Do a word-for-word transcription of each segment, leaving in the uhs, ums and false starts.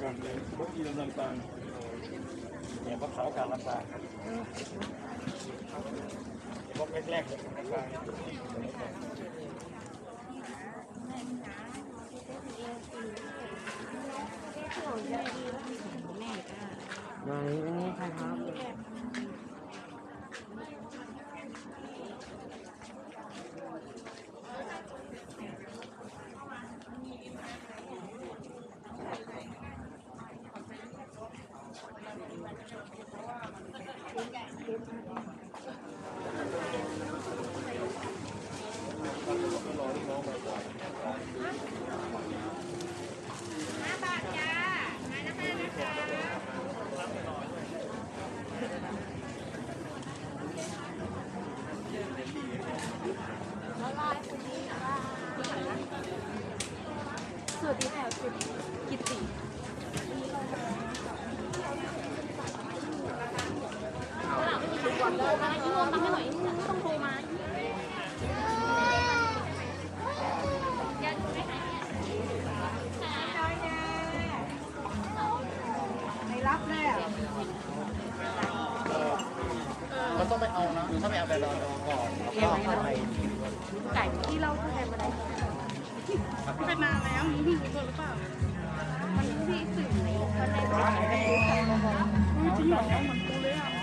ก่อนเลยพวกที่ลำตังเนี่ยพวกสาวการลำตาพวกแรกๆเลยลำตามานี้อันนี้ใครครับสวัสดีค่ะคุณกิตติวันโทรมาอีโมตั้งให้หน่อยต้องโทรมาไม่รับแน่มันต้องไปเอานะถ้าไม่เอาไปรอก่อนแล้วก็เข้าไปไก่ที่เราแทนมาได้เป็นนานแล้วมึงรู้ตัวหรือเปล่ามันที่สื่อในก็ได้จริงเหรอเหมือนกูเลยอ่ะ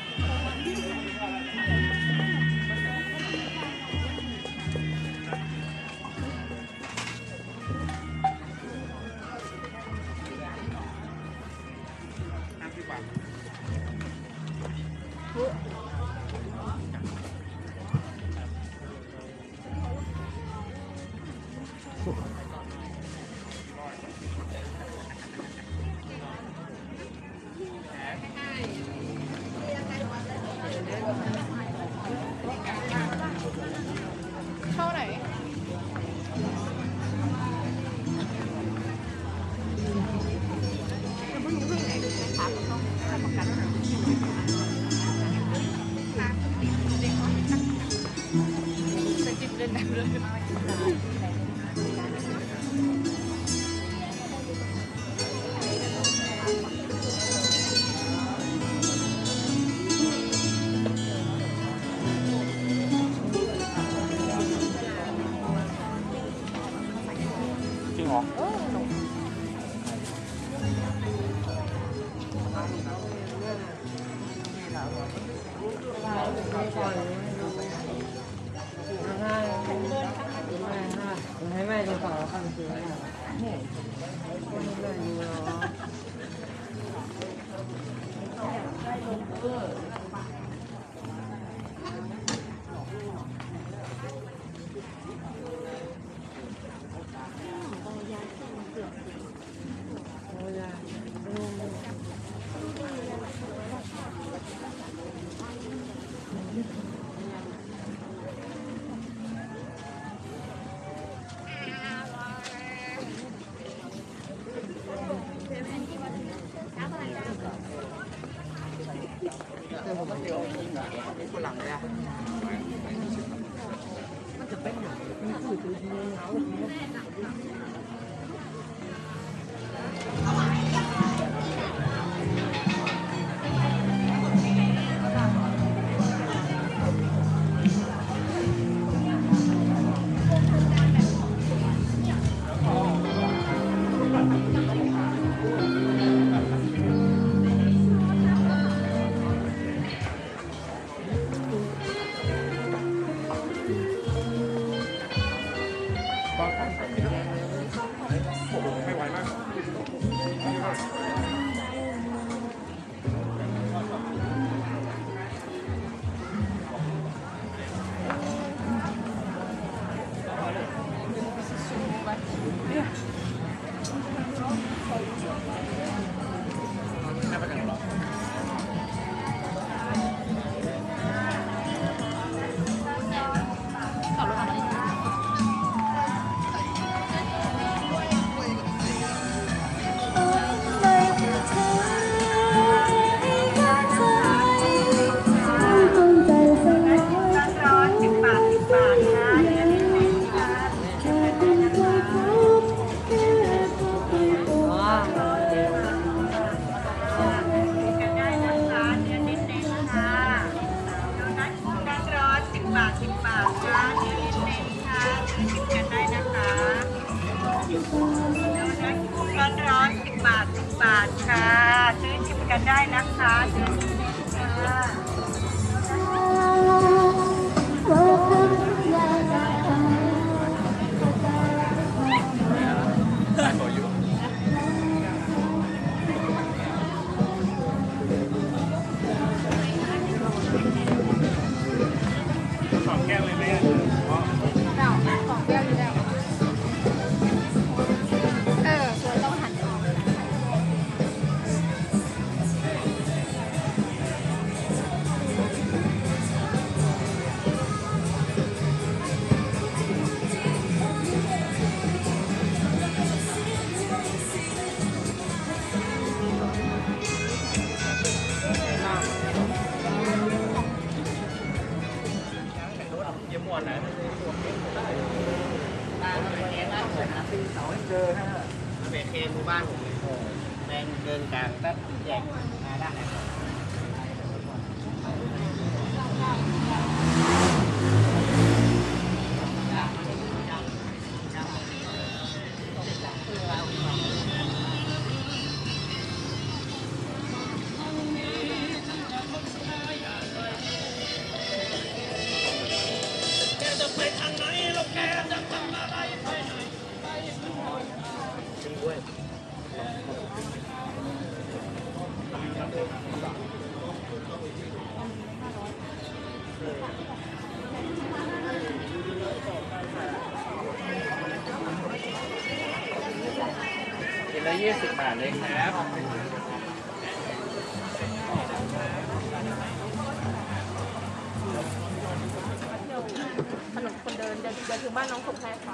เข้าไหนจะไม่รู้เรื่องไหนนะคะต้องทำประกันนะติดเด็กจะจิบเล่นได้เลยจริงเหรอให้แม่ดูฝั่งข้างซื้อให้แม่ดูเนาะคนหลังเลยอ่ะมันจะเป็นหนังมันคือตัวเดียวกันได้นะคะเชิญค่ะสองแก้วเลยแม่เจ้าของเปรี้ยวอยู่แล้วเออควรต้องหั่นออกเยี่ยมวนนะบ้านเป็นเองบ้านผมนะปีเสาให้เจอฮะเป็นเองหมู่บ้านผมแดงเดินกลางตัดแยกมาด้านไหนกินละยี่สิบบาทเลยครับถนนคนเดินเดินเดินถึงบ้านน้องสมแพรค่ะ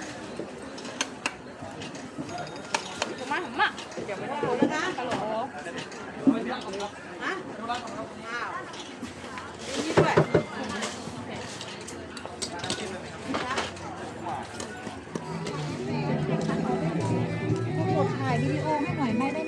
ถึงบ้านผมอ่ะเดี๋ยวไม่ได้แล้วนะฮัลโหลฮะอ้าวนี่ด้วยกดถ่ายวิดีโอให้หน่อยไม่ได้